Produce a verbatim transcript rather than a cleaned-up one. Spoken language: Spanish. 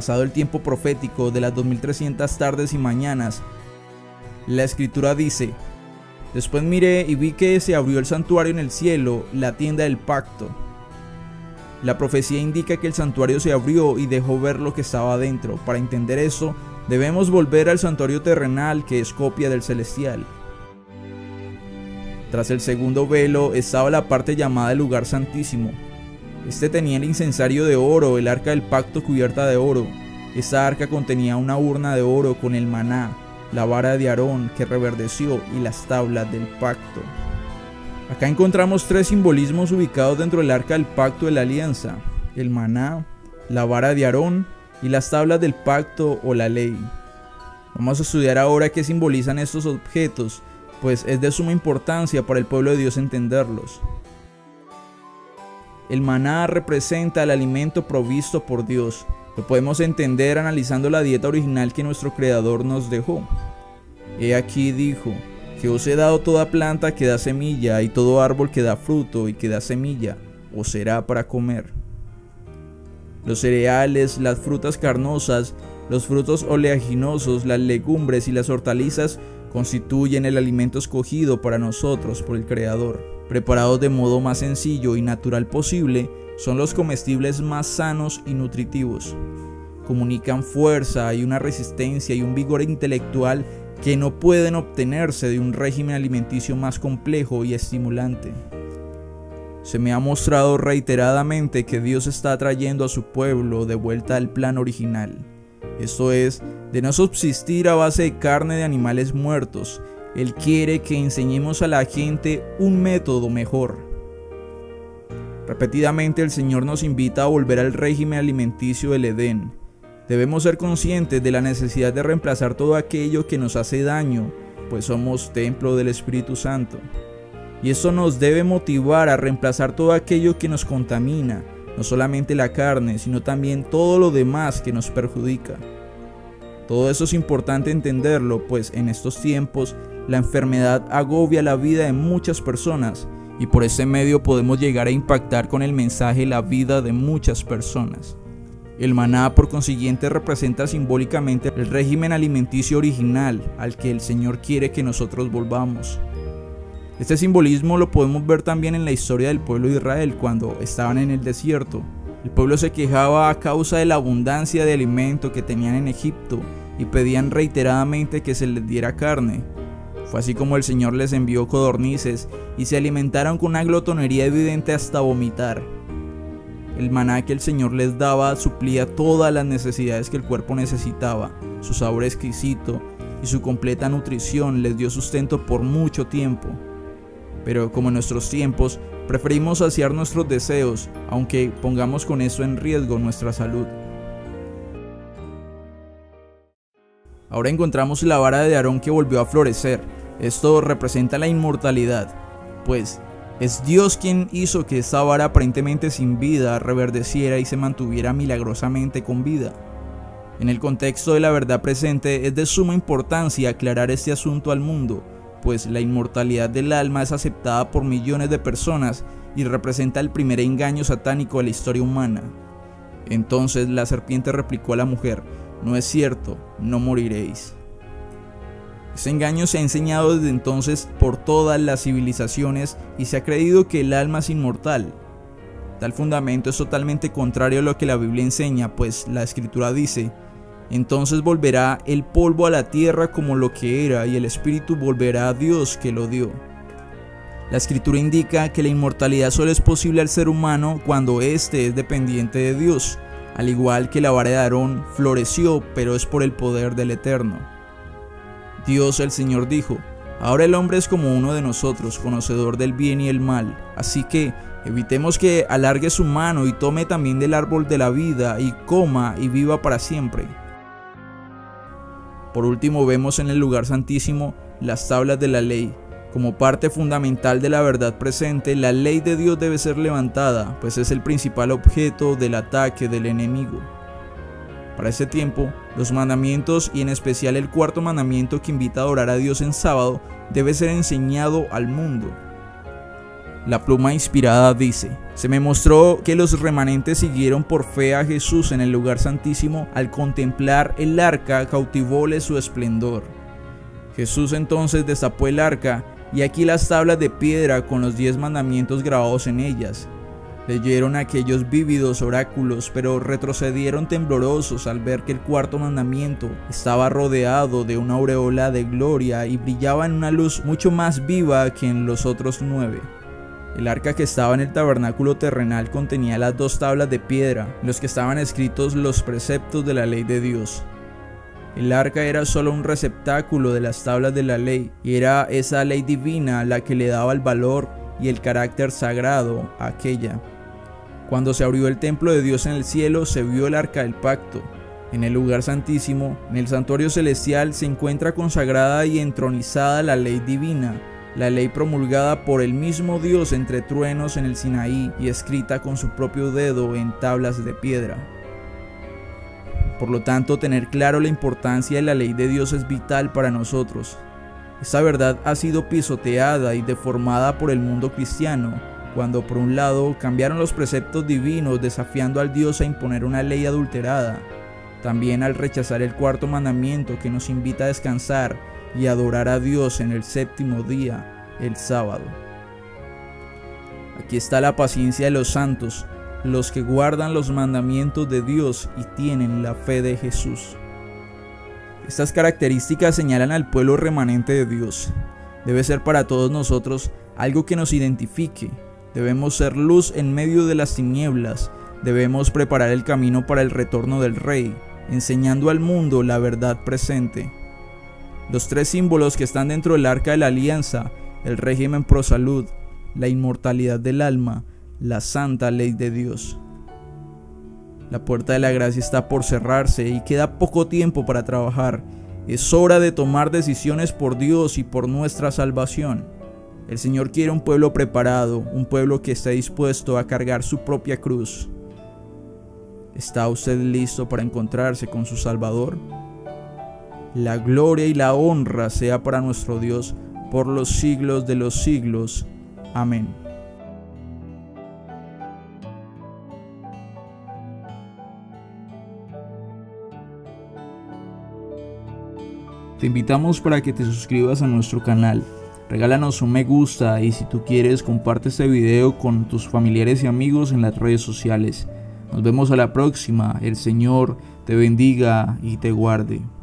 pasado el tiempo profético de las dos mil trescientas tardes y mañanas, la escritura dice: después miré y vi que se abrió el santuario en el cielo, la tienda del pacto. La profecía indica que el santuario se abrió y dejó ver lo que estaba adentro. Para entender eso, debemos volver al santuario terrenal, que es copia del celestial. Tras el segundo velo estaba la parte llamada el lugar santísimo. Este tenía el incensario de oro, el arca del pacto cubierta de oro. Esta arca contenía una urna de oro con el maná, la vara de Aarón que reverdeció y las tablas del pacto. Acá encontramos tres simbolismos ubicados dentro del arca del pacto de la alianza: el maná, la vara de Aarón y las tablas del pacto o la ley. Vamos a estudiar ahora qué simbolizan estos objetos, pues es de suma importancia para el pueblo de Dios entenderlos. El maná representa el alimento provisto por Dios. Lo podemos entender analizando la dieta original que nuestro Creador nos dejó. He aquí dijo: que os he dado toda planta que da semilla y todo árbol que da fruto y que da semilla, os será para comer. Los cereales, las frutas carnosas, los frutos oleaginosos, las legumbres y las hortalizas constituyen el alimento escogido para nosotros por el Creador. Preparados de modo más sencillo y natural posible, son los comestibles más sanos y nutritivos. Comunican fuerza y una resistencia y un vigor intelectual que no pueden obtenerse de un régimen alimenticio más complejo y estimulante. Se me ha mostrado reiteradamente que Dios está trayendo a su pueblo de vuelta al plan original. Esto es, de no subsistir a base de carne de animales muertos. Él quiere que enseñemos a la gente un método mejor. Repetidamente el Señor nos invita a volver al régimen alimenticio del Edén. Debemos ser conscientes de la necesidad de reemplazar todo aquello que nos hace daño, pues somos templo del Espíritu Santo. Y esto nos debe motivar a reemplazar todo aquello que nos contamina, no solamente la carne, sino también todo lo demás que nos perjudica. Todo eso es importante entenderlo, pues en estos tiempos la enfermedad agobia la vida de muchas personas y por ese medio podemos llegar a impactar con el mensaje la vida de muchas personas. El maná, por consiguiente, representa simbólicamente el régimen alimenticio original al que el Señor quiere que nosotros volvamos. Este simbolismo lo podemos ver también en la historia del pueblo de Israel cuando estaban en el desierto. El pueblo se quejaba a causa de la abundancia de alimento que tenían en Egipto y pedían reiteradamente que se les diera carne. Fue así como el Señor les envió codornices y se alimentaron con una glotonería evidente hasta vomitar. El maná que el Señor les daba suplía todas las necesidades que el cuerpo necesitaba. Su sabor exquisito y su completa nutrición les dio sustento por mucho tiempo. Pero como en nuestros tiempos, preferimos saciar nuestros deseos, aunque pongamos con eso en riesgo nuestra salud. Ahora encontramos la vara de Aarón que volvió a florecer. Esto representa la inmortalidad, pues es Dios quien hizo que esta vara aparentemente sin vida reverdeciera y se mantuviera milagrosamente con vida. En el contexto de la verdad presente es de suma importancia aclarar este asunto al mundo, pues la inmortalidad del alma es aceptada por millones de personas y representa el primer engaño satánico de la historia humana. Entonces la serpiente replicó a la mujer: no es cierto, no moriréis. Este engaño se ha enseñado desde entonces por todas las civilizaciones y se ha creído que el alma es inmortal. Tal fundamento es totalmente contrario a lo que la Biblia enseña, pues la Escritura dice: entonces volverá el polvo a la tierra como lo que era, y el espíritu volverá a Dios que lo dio. La Escritura indica que la inmortalidad solo es posible al ser humano cuando éste es dependiente de Dios, al igual que la vara de Aarón floreció, pero es por el poder del Eterno. Dios el Señor dijo: ahora el hombre es como uno de nosotros, conocedor del bien y el mal, así que evitemos que alargue su mano y tome también del árbol de la vida y coma y viva para siempre. Por último, vemos en el lugar santísimo las tablas de la ley. Como parte fundamental de la verdad presente, la ley de Dios debe ser levantada, pues es el principal objeto del ataque del enemigo. Para ese tiempo, los mandamientos y en especial el cuarto mandamiento que invita a adorar a Dios en sábado debe ser enseñado al mundo. La pluma inspirada dice: se me mostró que los remanentes siguieron por fe a Jesús en el lugar santísimo. Al contemplar el arca, cautivóle su esplendor. Jesús entonces destapó el arca, y aquí las tablas de piedra con los diez mandamientos grabados en ellas. Leyeron aquellos vívidos oráculos, pero retrocedieron temblorosos al ver que el cuarto mandamiento estaba rodeado de una aureola de gloria y brillaba en una luz mucho más viva que en los otros nueve. El arca que estaba en el tabernáculo terrenal contenía las dos tablas de piedra, en los que estaban escritos los preceptos de la ley de Dios. El arca era solo un receptáculo de las tablas de la ley, y era esa ley divina la que le daba el valor y el carácter sagrado a aquella. Cuando se abrió el templo de Dios en el cielo, se vio el arca del pacto. En el lugar santísimo, en el santuario celestial, se encuentra consagrada y entronizada la ley divina, la ley promulgada por el mismo Dios entre truenos en el Sinaí y escrita con su propio dedo en tablas de piedra. Por lo tanto, tener claro la importancia de la ley de Dios es vital para nosotros. Esta verdad ha sido pisoteada y deformada por el mundo cristiano, cuando por un lado cambiaron los preceptos divinos desafiando al Dios a imponer una ley adulterada, también al rechazar el cuarto mandamiento que nos invita a descansar y adorar a Dios en el séptimo día, el sábado. Aquí está la paciencia de los santos, los que guardan los mandamientos de Dios y tienen la fe de Jesús. Estas características señalan al pueblo remanente de Dios. Debe ser para todos nosotros algo que nos identifique. Debemos ser luz en medio de las tinieblas. Debemos preparar el camino para el retorno del Rey, enseñando al mundo la verdad presente. Los tres símbolos que están dentro del arca de la alianza, el régimen pro salud, la inmortalidad del alma, la santa ley de Dios. La puerta de la gracia está por cerrarse y queda poco tiempo para trabajar. Es hora de tomar decisiones por Dios y por nuestra salvación. El Señor quiere un pueblo preparado, un pueblo que esté dispuesto a cargar su propia cruz. ¿Está usted listo para encontrarse con su Salvador? La gloria y la honra sea para nuestro Dios por los siglos de los siglos. Amén. Te invitamos para que te suscribas a nuestro canal. Regálanos un me gusta y si tú quieres comparte este video con tus familiares y amigos en las redes sociales. Nos vemos a la próxima. El Señor te bendiga y te guarde.